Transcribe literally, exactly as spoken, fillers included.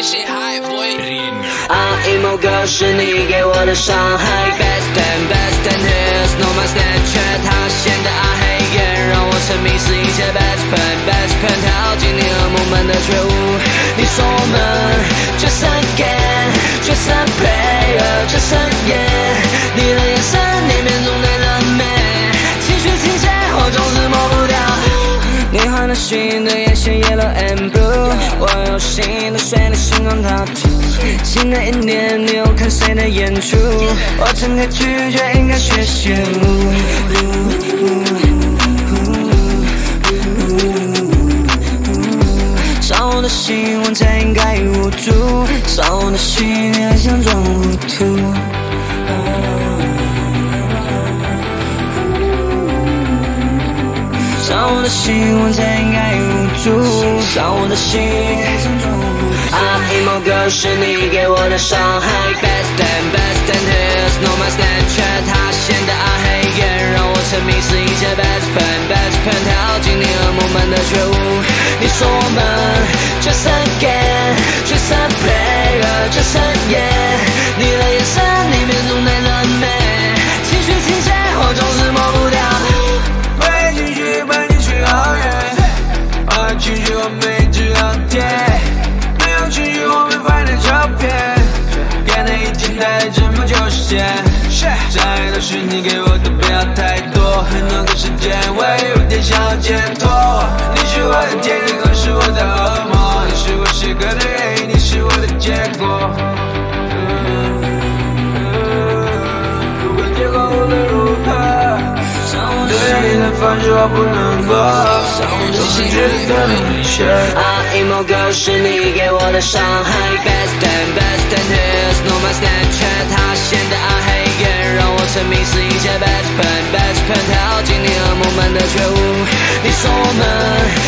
信还不会啊 EMOgirl 是你给我的伤害 Best and best and here's no my Snapchat 塌陷的暗黑颜让我曾迷失一切 Best friend best friend 跳进你和梦般的觉悟你说我们 Just again Just a prayer Just a yeah 你的眼神里面总带着美情绪倾泻我总是抹不掉你换了新的眼线 yellow and blue 我有新的碎裂形状tattoo 新的一年你又看谁的演出我曾该拒绝应该学习厌恶伤我的心我才应该捂住伤我的心你还想装糊涂伤我的心我才应该捂住伤我的心啊 EMOgirl 是你给我的伤害 Best and best and here's no my Snapchat 塌陷的暗黑颜让我曾迷失一切 Best friend best friend 跳进你和梦般的觉悟你说我们 Just again Just a prayer Just a yeah 你的眼神里面总带着美情绪倾泻我总是抹不掉坏情绪把你吹好远坏情绪我们一直聊天没有情绪我们翻着照片感叹已经呆了这么久时间伤害都是你给我的不要太多很多个时间我也有点想要解脱你是我的天使更是我的恶魔你是我写歌的原因你是我的结果不管结果无论如何对待你的方式我不难过都是觉得特别明显啊 EMOgirl 是你给我的伤害 Best and best and here's no my Snapchat 塌陷的暗黑颜让我曾迷失一切 Best friend best friend 跳进你和梦般的觉悟你说我们